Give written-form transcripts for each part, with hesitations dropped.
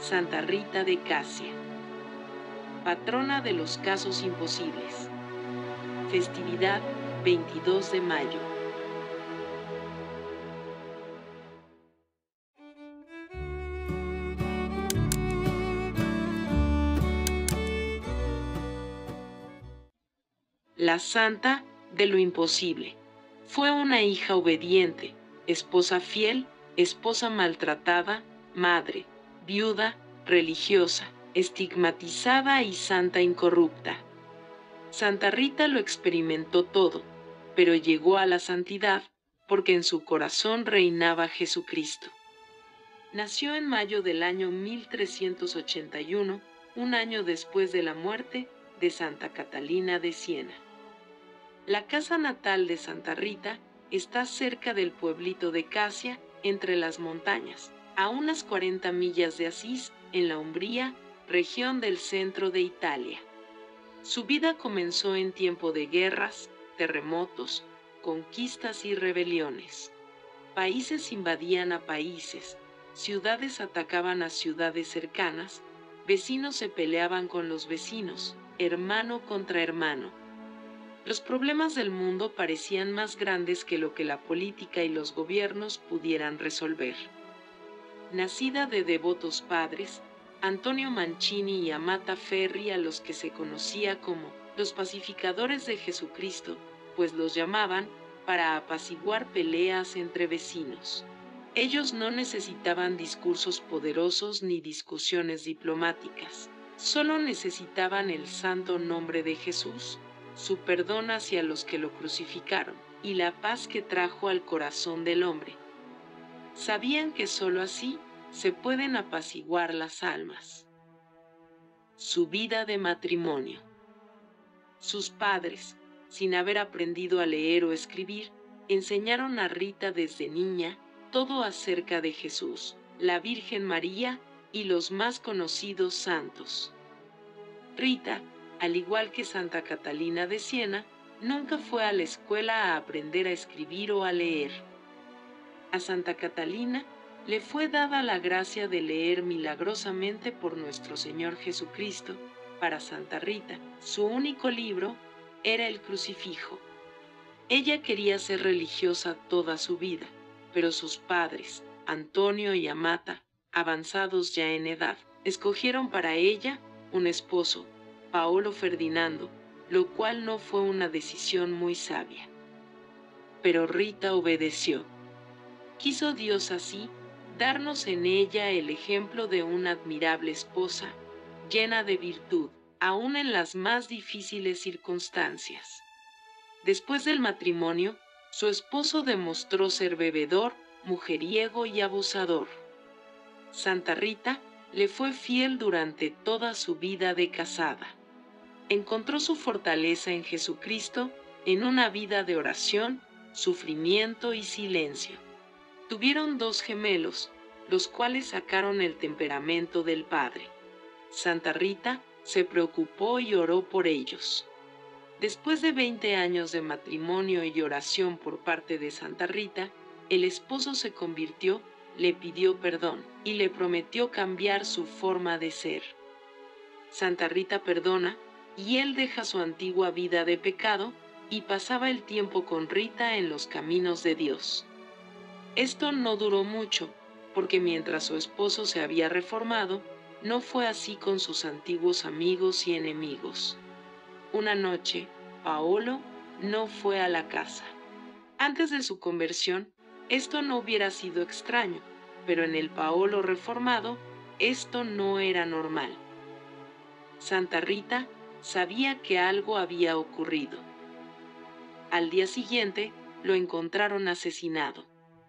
Santa Rita de Casia, patrona de los casos imposibles. Festividad 22 de mayo. La Santa de lo imposible. Fue una hija obediente, esposa fiel, esposa maltratada, madre, viuda, religiosa, estigmatizada y santa incorrupta. Santa Rita lo experimentó todo, pero llegó a la santidad porque en su corazón reinaba Jesucristo. Nació en mayo del año 1381, un año después de la muerte de Santa Catalina de Siena. La casa natal de Santa Rita está cerca del pueblito de Casia, entre las montañas, a unas 40 millas de Asís, en la Umbría, región del centro de Italia. Su vida comenzó en tiempo de guerras, terremotos, conquistas y rebeliones. Países invadían a países, ciudades atacaban a ciudades cercanas, vecinos se peleaban con los vecinos, hermano contra hermano. Los problemas del mundo parecían más grandes que lo que la política y los gobiernos pudieran resolver. Nacida de devotos padres, Antonio Mancini y Amata Ferri, a los que se conocía como los pacificadores de Jesucristo, pues los llamaban para apaciguar peleas entre vecinos. Ellos no necesitaban discursos poderosos ni discusiones diplomáticas, solo necesitaban el santo nombre de Jesús, su perdón hacia los que lo crucificaron, y la paz que trajo al corazón del hombre. Sabían que sólo así se pueden apaciguar las almas. Su vida de matrimonio. Sus padres, sin haber aprendido a leer o escribir, enseñaron a Rita desde niña todo acerca de Jesús, la Virgen María y los más conocidos santos. Rita, al igual que Santa Catalina de Siena, nunca fue a la escuela a aprender a escribir o a leer. A Santa Catalina le fue dada la gracia de leer milagrosamente por nuestro Señor Jesucristo. Para Santa Rita, su único libro era el Crucifijo. Ella quería ser religiosa toda su vida, pero sus padres, Antonio y Amata, avanzados ya en edad, escogieron para ella un esposo, Paolo Ferdinando, lo cual no fue una decisión muy sabia. Pero Rita obedeció. Quiso Dios así darnos en ella el ejemplo de una admirable esposa, llena de virtud, aun en las más difíciles circunstancias. Después del matrimonio, su esposo demostró ser bebedor, mujeriego y abusador. Santa Rita le fue fiel durante toda su vida de casada. Encontró su fortaleza en Jesucristo, en una vida de oración, sufrimiento y silencio. Tuvieron 2 gemelos, los cuales sacaron el temperamento del padre. Santa Rita se preocupó y oró por ellos. Después de 20 años de matrimonio y oración por parte de Santa Rita, el esposo se convirtió, le pidió perdón y le prometió cambiar su forma de ser. Santa Rita perdona y él deja su antigua vida de pecado y pasaba el tiempo con Rita en los caminos de Dios. Esto no duró mucho, porque mientras su esposo se había reformado, no fue así con sus antiguos amigos y enemigos. Una noche, Paolo no fue a la casa. Antes de su conversión, esto no hubiera sido extraño, pero en el Paolo reformado, esto no era normal. Santa Rita sabía que algo había ocurrido. Al día siguiente, lo encontraron asesinado.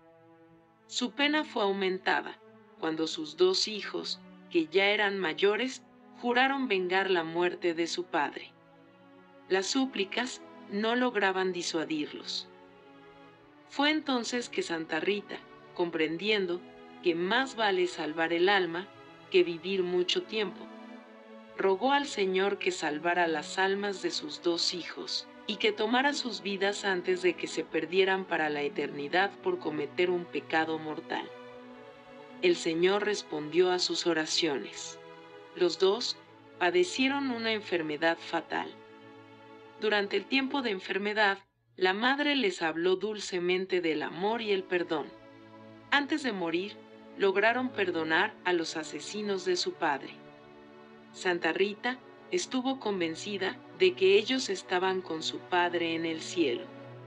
Su pena fue aumentada cuando sus 2 hijos, que ya eran mayores, juraron vengar la muerte de su padre. Las súplicas no lograban disuadirlos. Fue entonces que Santa Rita, comprendiendo que más vale salvar el alma que vivir mucho tiempo, rogó al Señor que salvara las almas de sus 2 hijos y que tomara sus vidas antes de que se perdieran para la eternidad por cometer un pecado mortal. el Señor respondió a sus oraciones. Los dos padecieron una enfermedad fatal. Durante el tiempo de enfermedad, la madre les habló dulcemente del amor y el perdón. Antes de morir, lograron perdonar a los asesinos de su padre. Santa Rita estuvo convencida de que ellos estaban con su padre en el cielo.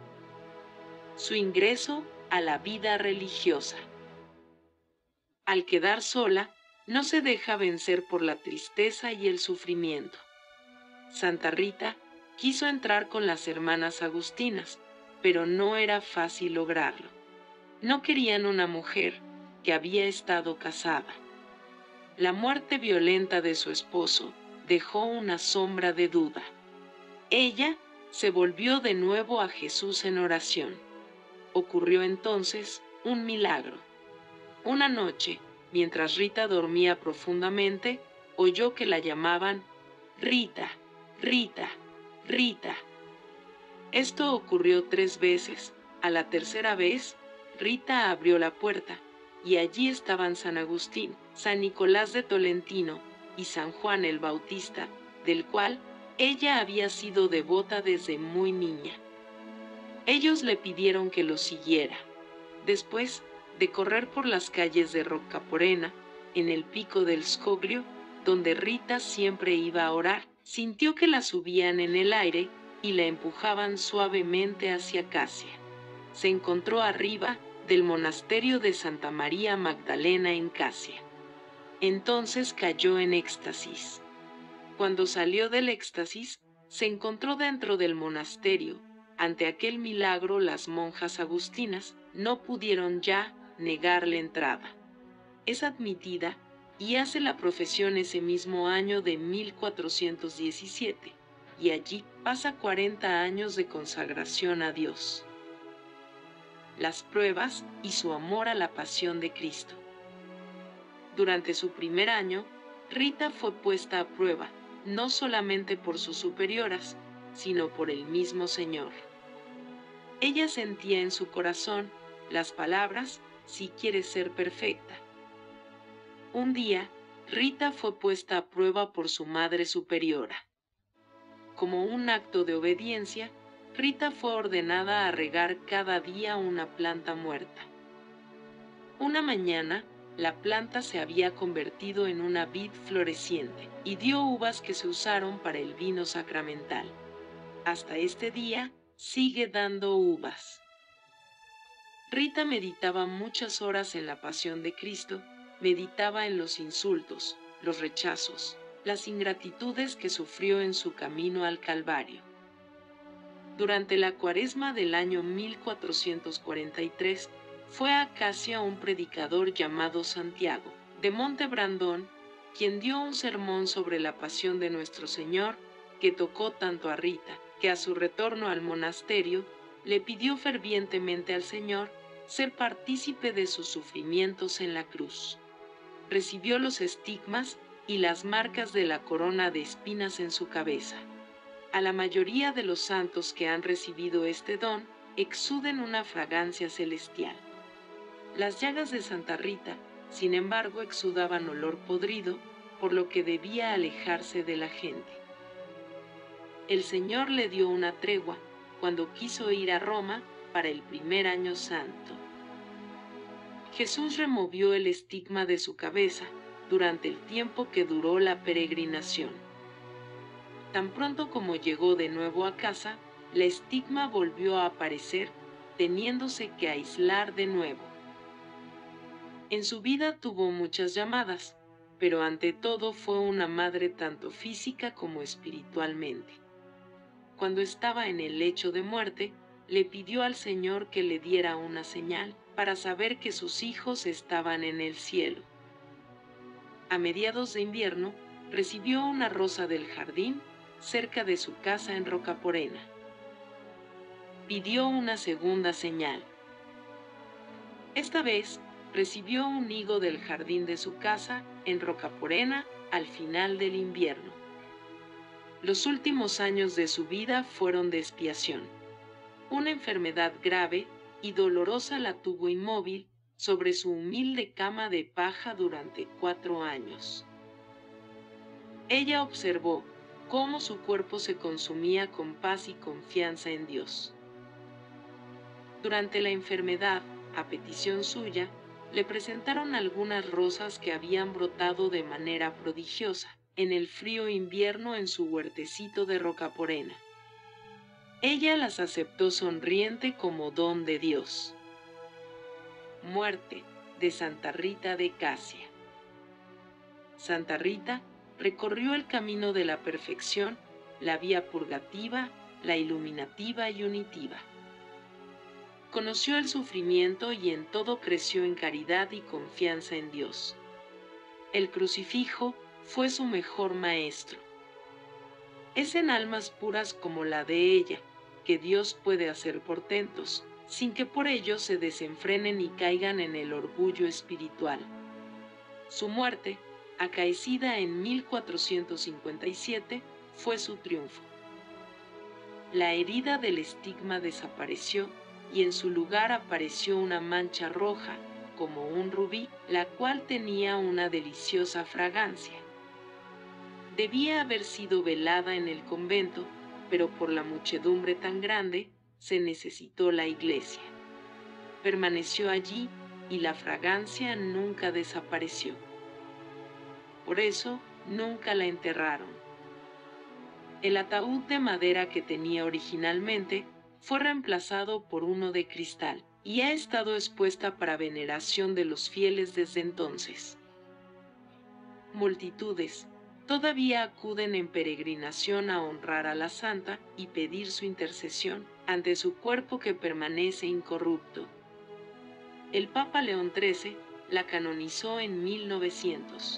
Su ingreso a la vida religiosa. Al quedar sola, no se deja vencer por la tristeza y el sufrimiento. Santa Rita quiso entrar con las hermanas agustinas, pero no era fácil lograrlo. No querían una mujer que había estado casada. La muerte violenta de su esposo dejó una sombra de duda. Ella se volvió de nuevo a Jesús en oración. Ocurrió entonces un milagro. Una noche, mientras Rita dormía profundamente, oyó que la llamaban Rita, Rita, Rita. Esto ocurrió 3 veces. A la tercera vez, Rita abrió la puerta, y allí estaban San Agustín, San Nicolás de Tolentino y San Juan el Bautista, del cual ella había sido devota desde muy niña. Ellos le pidieron que los siguiera. Después de correr por las calles de Rocaporena, en el pico del Scoglio, donde Rita siempre iba a orar, sintió que la subían en el aire y la empujaban suavemente hacia Casia. Se encontró arriba del monasterio de Santa María Magdalena en Casia. Entonces cayó en éxtasis. Cuando salió del éxtasis, se encontró dentro del monasterio. Ante aquel milagro, las monjas agustinas no pudieron ya negarle entrada. Es admitida y hace la profesión ese mismo año de 1417, y allí pasa 40 años de consagración a Dios. Las pruebas y su amor a la pasión de Cristo. Durante su primer año, Rita fue puesta a prueba, no solamente por sus superioras, sino por el mismo Señor. Ella sentía en su corazón las palabras, si quieres ser perfecta. Un día, Rita fue puesta a prueba por su madre superiora. Como un acto de obediencia, Rita fue ordenada a regar cada día una planta muerta. Una mañana, la planta se había convertido en una vid floreciente y dio uvas que se usaron para el vino sacramental. Hasta este día, sigue dando uvas. Rita meditaba muchas horas en la pasión de Cristo, meditaba en los insultos, los rechazos, las ingratitudes que sufrió en su camino al Calvario. Durante la Cuaresma del año 1443, fue a Casia un predicador llamado Santiago, de Monte Brandón, quien dio un sermón sobre la pasión de nuestro Señor, que tocó tanto a Rita, que a su retorno al monasterio, le pidió fervientemente al Señor ser partícipe de sus sufrimientos en la cruz. Recibió los estigmas y las marcas de la corona de espinas en su cabeza. A la mayoría de los santos que han recibido este don, exuden una fragancia celestial. Las llagas de Santa Rita, sin embargo, exudaban olor podrido, por lo que debía alejarse de la gente. El Señor le dio una tregua cuando quiso ir a Roma para el primer año santo. Jesús removió el estigma de su cabeza durante el tiempo que duró la peregrinación. Tan pronto como llegó de nuevo a casa, la estigma volvió a aparecer, teniéndose que aislar de nuevo. En su vida tuvo muchas llamadas, pero ante todo fue una madre tanto física como espiritualmente. Cuando estaba en el lecho de muerte, le pidió al Señor que le diera una señal para saber que sus hijos estaban en el cielo. A mediados de invierno, recibió una rosa del jardín cerca de su casa en Rocaporena. Pidió una segunda señal. Esta vez, recibió un higo del jardín de su casa en Rocaporena al final del invierno. Los últimos años de su vida fueron de expiación. Una enfermedad grave y dolorosa la tuvo inmóvil, sobre su humilde cama de paja durante 4 años. Ella observó cómo su cuerpo se consumía con paz y confianza en Dios. Durante la enfermedad, a petición suya, le presentaron algunas rosas que habían brotado de manera prodigiosa en el frío invierno en su huertecito de Rocaporena. Ella las aceptó sonriente como don de Dios. Muerte de Santa Rita de Casia. Santa Rita recorrió el camino de la perfección, la vía purgativa, la iluminativa y unitiva. Conoció el sufrimiento y en todo creció en caridad y confianza en Dios. El crucifijo fue su mejor maestro. Es en almas puras como la de ella que Dios puede hacer portentos, sin que por ello se desenfrenen y caigan en el orgullo espiritual. Su muerte, acaecida en 1457, fue su triunfo. La herida del estigma desapareció y en su lugar apareció una mancha roja, como un rubí, la cual tenía una deliciosa fragancia. Debía haber sido velada en el convento, pero por la muchedumbre tan grande, se necesitó la iglesia. Permaneció allí y la fragancia nunca desapareció. Por eso, nunca la enterraron. El ataúd de madera que tenía originalmente fue reemplazado por uno de cristal y ha estado expuesta para veneración de los fieles desde entonces. Multitudes todavía acuden en peregrinación a honrar a la santa y pedir su intercesión ante su cuerpo que permanece incorrupto. El Papa León XIII la canonizó en 1900.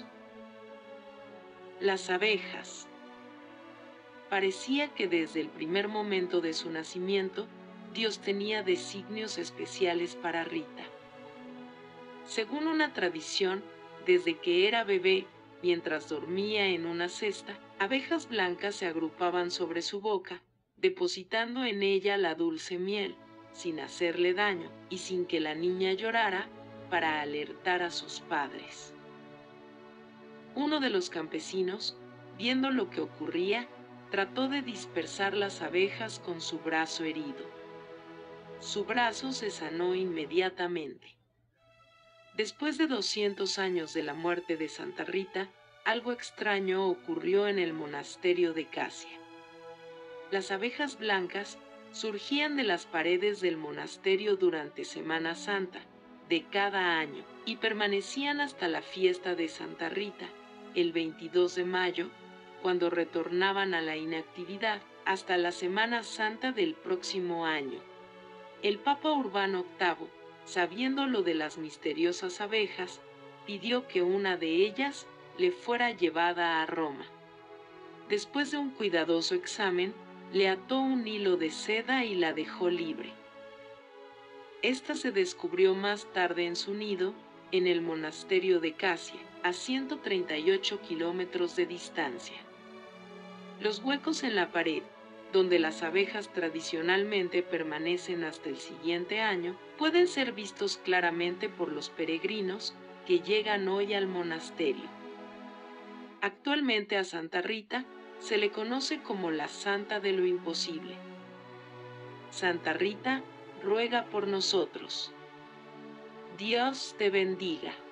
Las abejas. Parecía que desde el primer momento de su nacimiento, Dios tenía designios especiales para Rita. Según una tradición, desde que era bebé, mientras dormía en una cesta, abejas blancas se agrupaban sobre su boca, depositando en ella la dulce miel, sin hacerle daño y sin que la niña llorara, para alertar a sus padres. Uno de los campesinos, viendo lo que ocurría, trató de dispersar las abejas con su brazo herido. Su brazo se sanó inmediatamente. Después de 200 años de la muerte de Santa Rita, algo extraño ocurrió en el monasterio de Casia. Las abejas blancas surgían de las paredes del monasterio durante Semana Santa de cada año y permanecían hasta la fiesta de Santa Rita, el 22 de mayo, cuando retornaban a la inactividad hasta la Semana Santa del próximo año. El Papa Urbano VIII, sabiendo lo de las misteriosas abejas, pidió que una de ellas le fuera llevada a Roma. Después de un cuidadoso examen, le ató un hilo de seda y la dejó libre. Esta se descubrió más tarde en su nido, en el monasterio de Casia, a 138 kilómetros de distancia. Los huecos en la pared, donde las abejas tradicionalmente permanecen hasta el siguiente año, pueden ser vistos claramente por los peregrinos que llegan hoy al monasterio. Actualmente a Santa Rita se le conoce como la Santa de lo Imposible. Santa Rita, ruega por nosotros. Dios te bendiga.